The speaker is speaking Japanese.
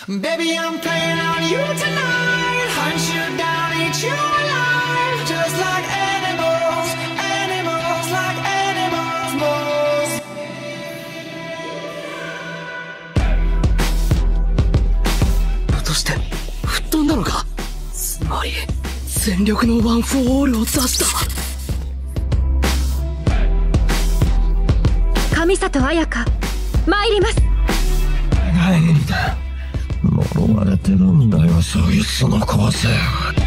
Baby, I'm playing on you tonight. Hunt you down, eat you alive. Just like animals, animals, like animals, moles. 落として吹っ飛んだのか。つまり全力のワン・フォー・オールを出した。 上里彩香、参ります。 なんだ、呪われてるんだよ、そいつの個性。